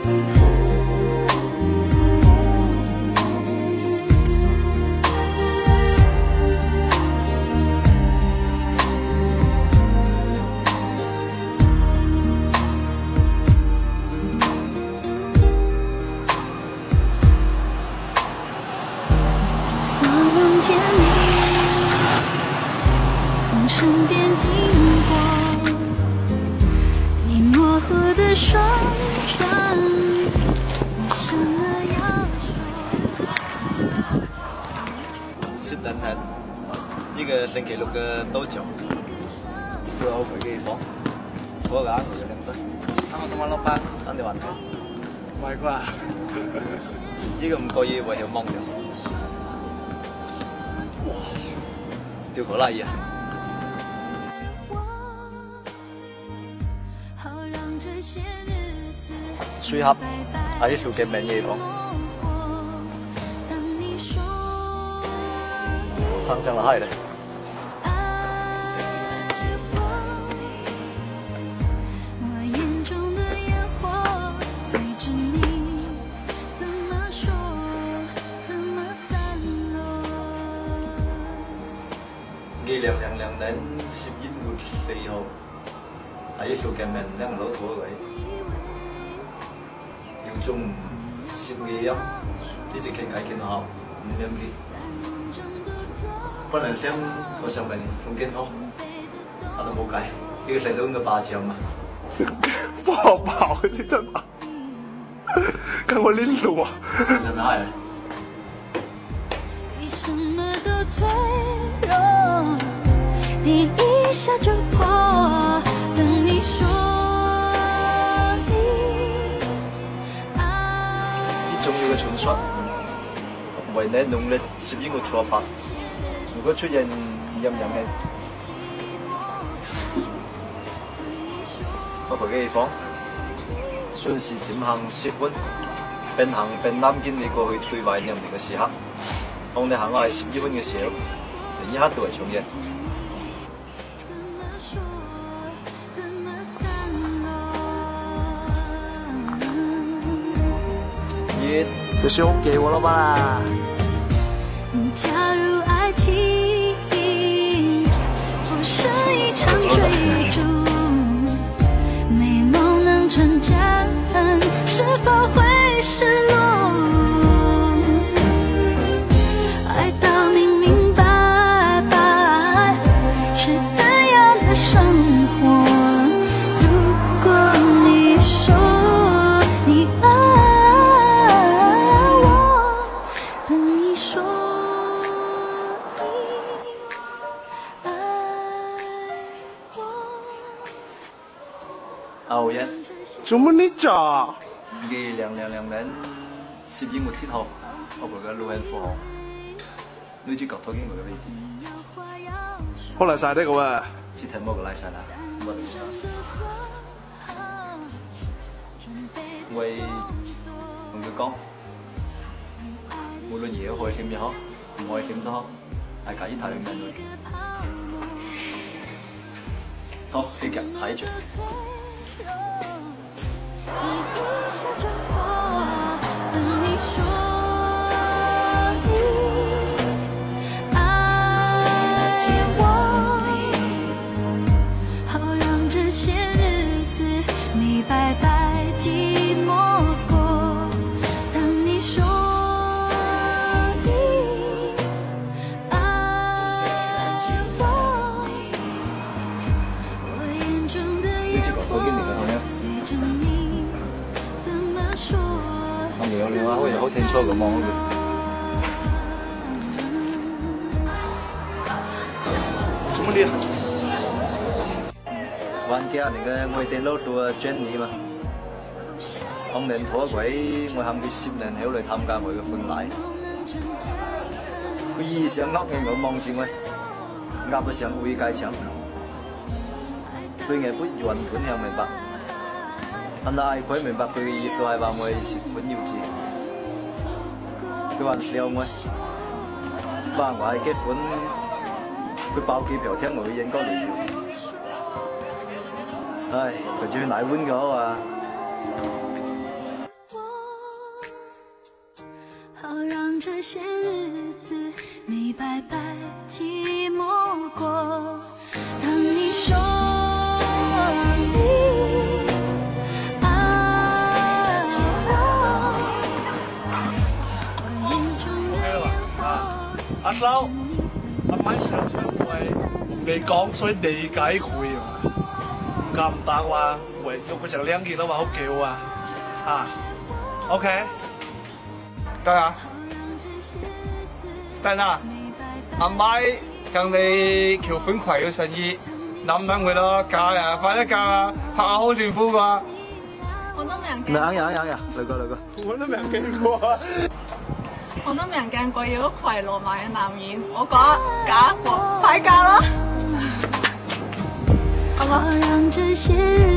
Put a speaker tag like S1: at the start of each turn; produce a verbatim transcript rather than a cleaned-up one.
S1: 身边经过，你模糊的双唇，我想了要说。
S2: 十等睇呢個星期六嘅賭場，都有佢嘅房，嗰個啱佢嘅兩分。啱啱今晚落班，等你還錢。唔係啩？呢個唔過意為條夢嘅。哇！吊口拉嘢。 水盒係一條嘅名嘢講，唱上了海的。二零零零年十一月四號係一條嘅名兩老土嘅。 中午十二點，呢隻傾偈傾到五點幾。本來想坐上面風景好，但係冇計，呢個細佬應該霸佔嘛。
S3: 不好跑，你幹嘛？看我拎路啊！
S2: 上面係。
S1: 比什麼都脆弱，點一下就破，等你說。
S2: 重要嘅傳說，為你農曆攝影嘅錯拍，如果出現陰陽氣，我陪嘅地方，順時漸行攝溫，並行並擔肩你過去對懷念嘅時刻，當你行過係攝一溫嘅時候，你一刻都係重現。
S3: 这是我给我老板啦。
S1: 假如爱情不是一场追逐，美梦能成真，是否会失落？爱到明明白白是怎样的生活？如果你说你爱。
S2: 後日，
S3: 做乜呢咋？
S2: 二零零零年攝影活鐵號，我陪佢路向富豪，女主角拖緊佢嘅位置。
S3: 好嚟晒呢個喎，
S2: 只睇冇個拉晒啦，冇得我同佢講，無論嘢開心也好，唔開心都好，係介意睇佢面對。好，繼續睇住。 有你話好似好清楚咁望佢。
S3: 做乜啲啊？
S2: 玩家那個外地佬做專業嘛，當年拖鬼，我喊佢十年後嚟參加我嘅婚禮，佢異常惡嘅我望住我，壓到上會界牆，對我不完全係明白。 但係佢明白佢嘅意思係話我係款要字，佢還笑我，話我係結款，佢包機票聽我應該嚟要。唉，佢仲要奶碗嘅好啊！
S1: 这些日子没白白寂寞过。当你说你爱我，我眼中的烟火。
S3: 阿嫂，阿晚上想為你講，所以理解佢啊。咁唔得話，喂，用佢成兩件都話好叫啊，啊 ，OK， 得啊，得啦，阿媽向你條款攜嘅誠意，諗諗佢咯，嫁啊，快啲嫁啊，拍下好丈夫啩。
S4: 我都沒人
S2: 唔
S4: 見，
S2: 係硬呀硬呀，嚟過嚟過。
S3: 我都未見過啊。
S4: 我都沒人見過有個快樂埋嘅男人，我覺得嫁一個，快嫁啦！好嗎？
S1: 好讓這些日